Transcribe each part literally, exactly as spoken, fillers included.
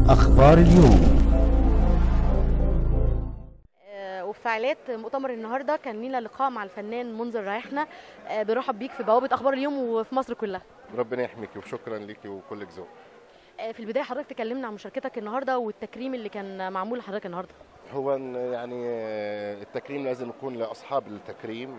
أخبار اليوم. وفي فعاليات مؤتمر النهارده كان لينا لقاء مع الفنان منذر رايحنا. بنرحب بيك في بوابه اخبار اليوم وفي مصر كلها. ربنا يحميكي وشكرا ليكي وكلك ذوق. في البدايه حضرتك تكلمنا عن مشاركتك النهارده والتكريم اللي كان معمول لحضرتك النهارده. هو يعني التكريم لازم يكون لاصحاب التكريم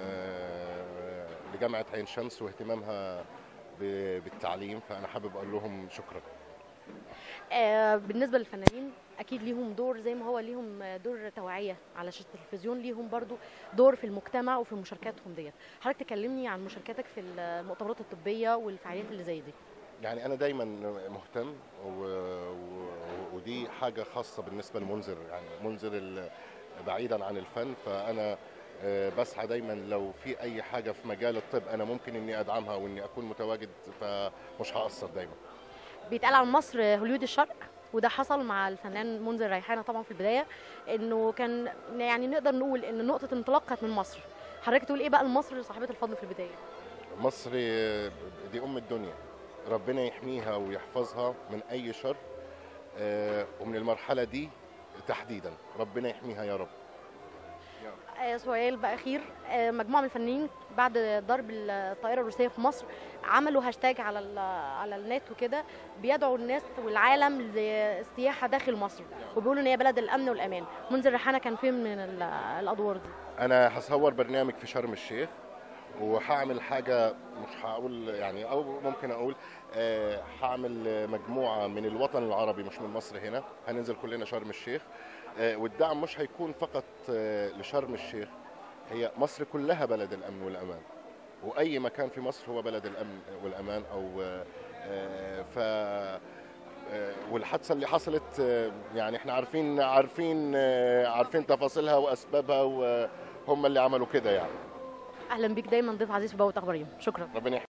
لجامعه عين شمس واهتمامها بالتعليم، فانا حابب اقول لهم شكرا. بالنسبه للفنانين اكيد ليهم دور زي ما هو ليهم دور توعيه على شاشه التلفزيون، ليهم برضو دور في المجتمع وفي مشاركاتهم ديت. حضرتك تكلمني عن مشاركتك في المؤتمرات الطبيه والفعاليات اللي زي دي. يعني انا دايما مهتم و... و... ودي حاجه خاصه بالنسبه لمنذر، يعني منذر بعيدا عن الفن، فانا بسعى دايما لو في اي حاجه في مجال الطب انا ممكن اني ادعمها واني اكون متواجد، فمش هقصر دايما. بيتقال عن مصر هوليود الشرق، وده حصل مع الفنان منذر رايحانه طبعا في البدايه، انه كان يعني نقدر نقول ان نقطه انطلاق كانت من مصر. حضرتك تقول ايه بقى لمصر صاحبه الفضل في البدايه؟ مصر دي ام الدنيا، ربنا يحميها ويحفظها من اي شر، ومن المرحله دي تحديدا ربنا يحميها يا رب. سؤال بقى اخير، مجموعه من الفنانين بعد ضرب الطائره الروسيه في مصر عملوا هاشتاج على على النت وكده بيدعوا الناس والعالم للسياحه داخل مصر، وبيقولوا ان هي بلد الامن والامان. منذر رايحانه كان فين من الادوار دي؟ انا هصور برنامج في شرم الشيخ، وهعمل حاجه مش هقول يعني، او ممكن اقول أه هعمل مجموعه من الوطن العربي مش من مصر هنا، هننزل كلنا شرم الشيخ. أه والدعم مش هيكون فقط أه لشرم الشيخ، هي مصر كلها بلد الامن والامان، واي مكان في مصر هو بلد الامن والامان. او أه ف والحادثه اللي حصلت يعني احنا عارفين عارفين عارفين تفاصيلها واسبابها، وهم اللي عملوا كده يعني. اهلا بيك دايما ضيف عزيز في بوابه اخبار اليوم. شكرا. ربنا